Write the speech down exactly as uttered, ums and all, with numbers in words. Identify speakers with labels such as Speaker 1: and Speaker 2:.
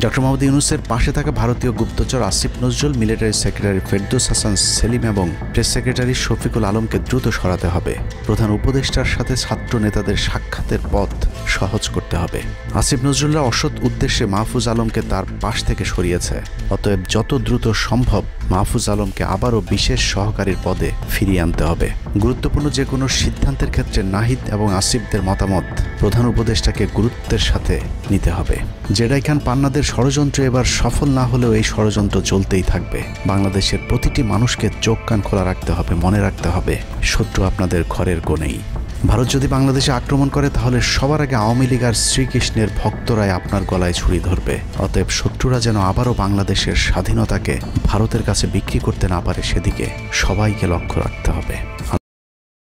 Speaker 1: Doctor Mohammad ইউনূসের পাশে থাকা ভারতীয় গুপ্তচর আসিফ নজরুল, মিলিটারি সেক্রেটারি ফেরদৌস হাসান সেলিম এবং প্রেস সেক্রেটারি শফিকুল আলমকে দ্রুত সরাতে হবে। প্রধান উপদেষ্টার সাথে ছাত্র নেতাদের সাক্ষাতের পথ সহজ করতে হবে। আসিফ নজরুলরা অসৎ উদ্দেশ্যে মাহফুজ আলমকে তার পাশ থেকে সরিয়েছে। অতএব যত দ্রুত সম্ভব মাহফুজ আলমকে আবারও বিশেষ সহকারীর পদে ফিরিয়ে আনতে হবে। গুরুত্বপূর্ণ যে কোনো সিদ্ধান্তের ক্ষেত্রে নাহিদ এবং আসিফদের মতামত প্রধান উপদেষ্টাকে গুরুত্বের সাথে নিতে হবে। জেডাই খান পান্নাদের ষড়যন্ত্র এবার সফল না হলেও এই ষড়যন্ত্র চলতেই থাকবে। বাংলাদেশের প্রতিটি মানুষকে চোখ কান খোলা রাখতে হবে, মনে রাখতে হবে শত্রু আপনাদের ঘরের কোণেই। ভারত যদি বাংলাদেশে আক্রমণ করে তাহলে সবার আগে আওয়ামী লীগ আর শ্রীকৃষ্ণের ভক্তরাই আপনার গলায় ছুরি ধরবে। অতএব শত্রুরা যেন আবারও বাংলাদেশের স্বাধীনতাকে ভারতের কাছে বিক্রি করতে না পারে সেদিকে সবাইকে লক্ষ্য রাখতে হবে।